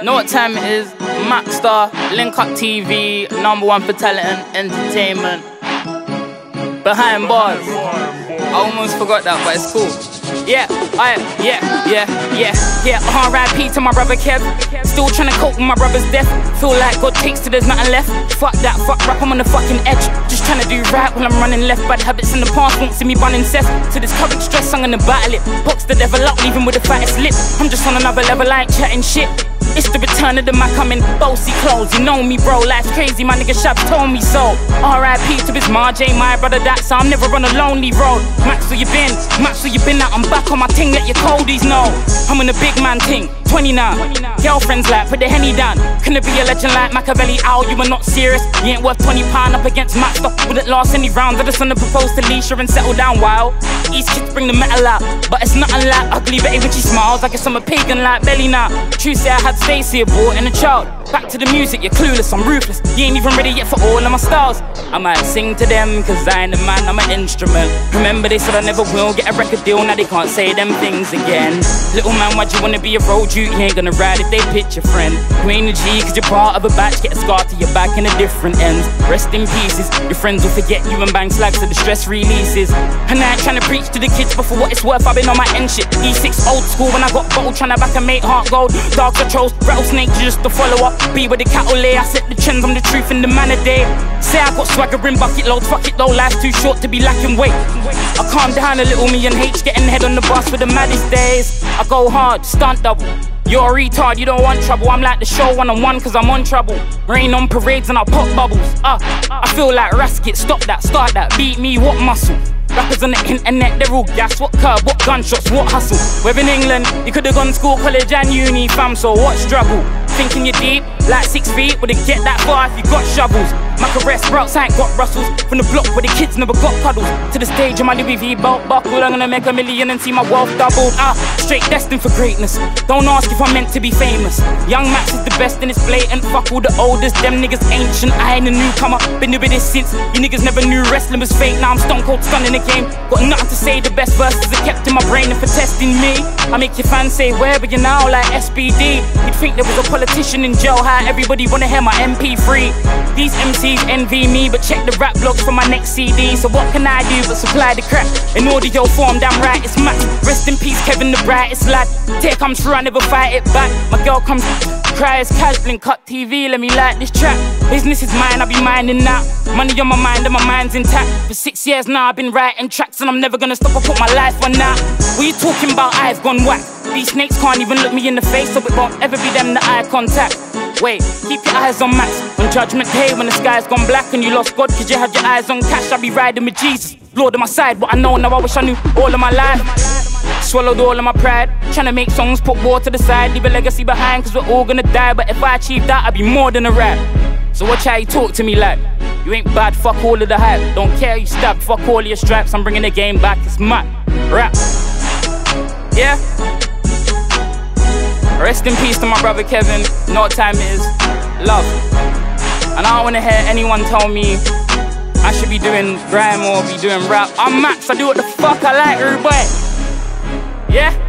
Know what time it is? Maxstar, Link Up TV, #1 for talent and entertainment. Behind bars. I almost forgot that, but it's cool. Yeah, R.I.P. to my brother Kev. Still trying to cope with my brother's death. Feel like God takes till there's nothing left. Fuck that, fuck rap, I'm on the fucking edge. Just trying to do right while I'm running left. Bad habits in the past won't see me running cess. To this current stress, I'm gonna battle it. Box the devil up, leaving with the fattest lip. I'm just on another level, I ain't chatting shit. It's the return of the Mac, I'm in bossy clothes. You know me, bro, life's crazy, my nigga Shab told me so. R.I.P. to his Marjay, my brother, that's I'm never on a lonely road. Max, where you been? Max, where you been at? I'm back on my ting, let your coldies know. I'm in a big man ting, 29. Girlfriends like, put the Henny down. Couldn't be a legend like Machiavelli, ow, you were not serious. You ain't worth £20 up against Maxstar. Wouldn't last any rounds, I just wanna propose to Leisha and settle down, wow. East kids bring the metal out, but it's nothing like ugly Betty when she smiles. I guess I'm a pagan like Belly now. True say I had Stacey aboard and a child. Back to the music, you're clueless, I'm ruthless. You ain't even ready yet for all of my styles. I might sing to them, cause I ain't the man, I'm an instrument. Remember they said I never will get a record deal, now they can't say them things again. Little man, why'd you wanna be a road dude? You ain't gonna ride if they pitch your friend. You ain't a G cause you're part of a batch, get a scar to your back in a different ends. Rest in pieces, your friends will forget you and bang slags to the stress releases. And I ain't trying to preach to the kids, but for what it's worth, I've been on my end shit. E6 old school when I got bottled, trying to back a mate heart gold. Dark controls, rattlesnake just to follow up. Be with the cattle lay, I set the trends, I'm the truth in the man a day. Say I got swagger in bucket loads, fuck it though, life's too short to be lacking weight. I calm down a little, me and H getting head on the bus for the maddest days. I go hard, stunt double. You're a retard, you don't want trouble. I'm like the show one-on-one cause I'm on trouble. Rain on parades and I pop bubbles. I feel like Rasket, stop that, start that. Beat me, what muscle? Rappers on the internet, they're all gas. What curve, what gunshots, what hustle? We're in England, you could've gone school, college and uni, fam, so what struggle? Thinking you're deep, like 6 feet, wouldn't get that far if you got shovels. My caress sprouts, I ain't got Russells. From the block where the kids never got cuddles. To the stage of my Louis V belt buckle, I'm gonna make $1 million and see my wealth doubled. Straight destined for greatness. Don't ask if I'm meant to be famous. Young Max is the best and it's blatant. Fuck all the oldest, them niggas ancient. I ain't a newcomer, been doing this since. You niggas never knew wrestling was fake. Now I'm stone cold stunning the game. Got nothing to say, the best verses are kept in my brain. And for testing me, I make your fans say, where were you now, like SPD? You'd think there was a politician in jail, how everybody wanna hear my MP3. These MCs envy me, but check the rap blogs for my next CD. So what can I do but supply the crap in audio form? Damn right, it's Max. Rest in peace, Kevin the brightest lad. Tear comes through, I never fight it back. My girl comes, cries, cash, Link Up TV, let me light this track. Business is mine, I be minding now. Money on my mind and my mind's intact. For 6 years now I've been writing tracks and I'm never gonna stop, I put my life on that. What you talking about, I've gone whack. These snakes can't even look me in the face, so it won't ever be them that eye contact. Wait, keep your eyes on Max. On Judgment Day when the sky's gone black and you lost God cause you had your eyes on cash, I'll be riding with Jesus. Lord on my side, but I know now I wish I knew all of my life. Swallowed all of my pride, trying to make songs, put war to the side, leave a legacy behind cause we're all gonna die. But if I achieve that, I'd be more than a rap. So watch how you talk to me like you ain't bad, fuck all of the hype. Don't care, you stab, fuck all of your stripes. I'm bringing the game back, it's mad. Rap. Yeah. Rest in peace to my brother Kevin. Know what time it is. Love. And I don't wanna hear anyone tell me I should be doing grime or be doing rap. I'm Max, I do what the fuck I like, everybody. Yeah?